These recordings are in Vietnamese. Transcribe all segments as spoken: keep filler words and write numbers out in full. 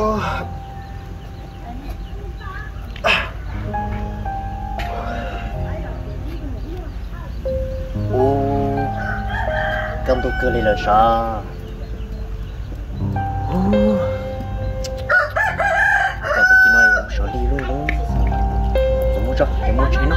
cầm tôi cười lên là sao cả tôi chỉ nói ông sợ đi luôn luôn tôi muốn cho em muốn chơi nó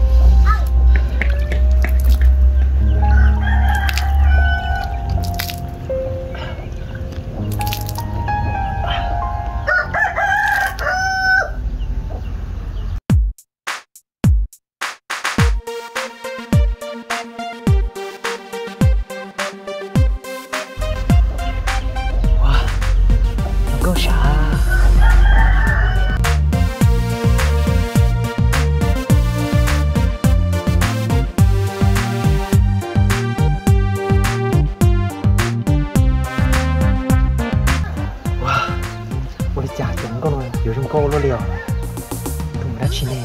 cô luôn liều thùng đã chín nè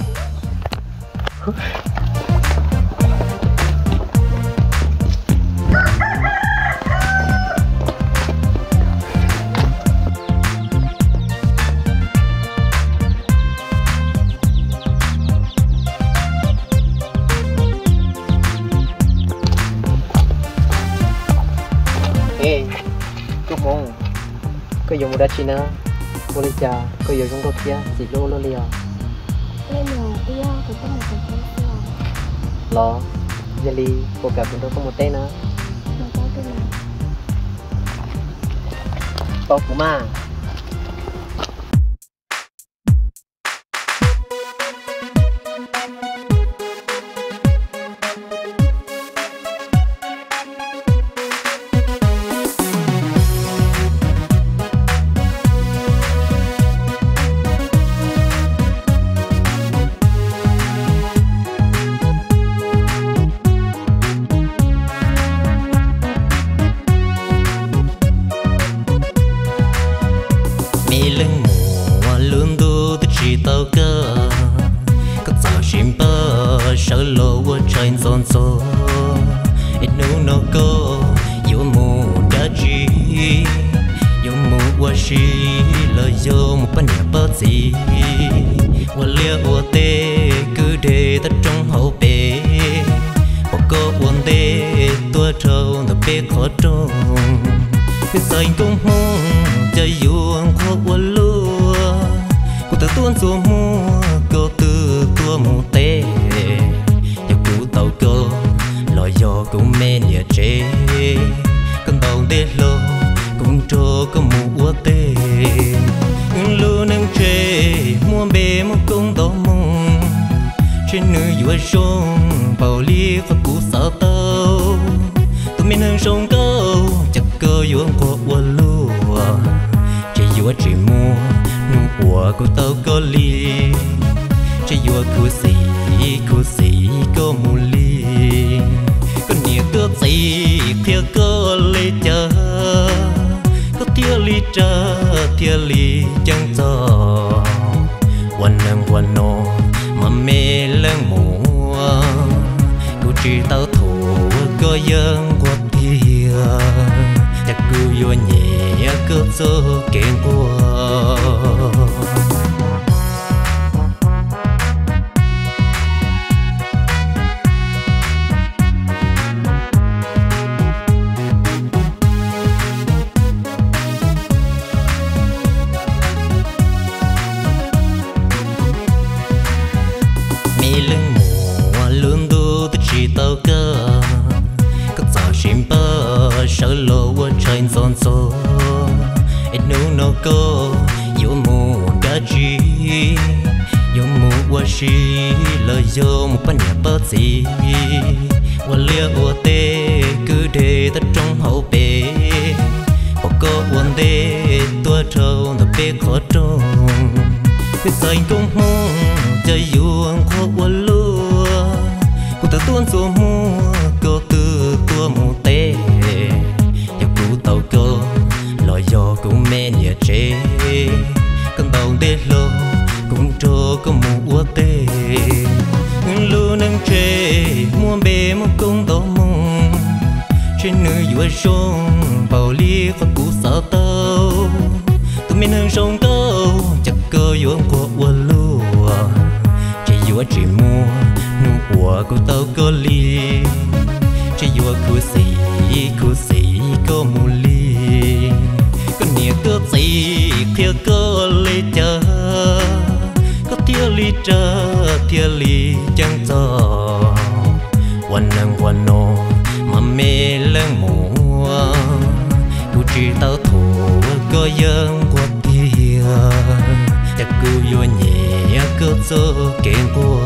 ê chúc mong có dùng một đá chín nữa cô đi chào cô yêu chúng tôi kia chỉ lô lô liều lên rồi tiêu thì có một cái tiêu lo jelly cô gặp chúng tôi có một tên nữa mà có cái nào to của ma tao cơ có sao chim bơ sợ lộ qua trời giòn gió ít nụ nó có yêu mù đã chi yêu mù qua chi lời yêu một bên nhà bớt gì qua lia qua tê cứ để ta trong hậu bể bỏ cô buồn tê tua trâu ta bê khó trông biết sao anh cũng hôn chơi yêu qua qua lúa từ tuôn xuống mua cô từ tua mù tê yêu cũ tàu cô lòi gió cũng mê nhẹ chế con tàu đê lô cũng trô có mù ua tê lưu nâng chế mua bê một công tàu mông trên nơi vừa sông bầu ly và cũ sợ tàu tụi mình hơn sông câu chắc cơ yêu của ua lúa chỉ yêu chỉ mua của cô tao có ly cho yêu cô xì cô xì cô mù ly con nhiều tước gì theo cô ly chờ có theo ly chờ theo ly chẳng choวันnângวันnọ mà mê lăng mùa cô chỉ tao thủ có dân qua tia chắc cô yêu nhẹ cướp số kẹn qua mi lưng mùa luôn đu tôi chỉ tao cơ có sao chim bơ sợ lộ qua trời giòn gió ít nụ nó có yêu mù đã chi yêu mù qua chi lời yêu một bên nhà bớt gì qua lia qua tê cứ để ta trong hậu bể bỏ cô buồn tê tua trâu ta bê khó trông biết sao anh cũng hôn chơi yêu qua qua lúa cô ta tuôn xuống mua cô từ tua mù tê yêu cũ tàu cô lòi gió cũng mê nhẹ chế con tàu đê lô cũng trô có mù ua tê lưu nâng chế mua bê một công tàu mông trên nơi vừa sông bầu ly và cũ sợ tàu tụi mình hương sông câu chắc cơ yuông của uốn lúa chỉ yuông chỉ mua nụ của cô tao có ly chỉ yuông cô xì cô xì cô mù ly có nhiều cơ gì theo cơ ly chờ có theo ly chờ theo ly chẳng choวันนังวันโนมาเมลังมัวกูจีเต้าถูก็ยังกว่าเดียจะกูยัวเหนียก็โซเก่งกว่า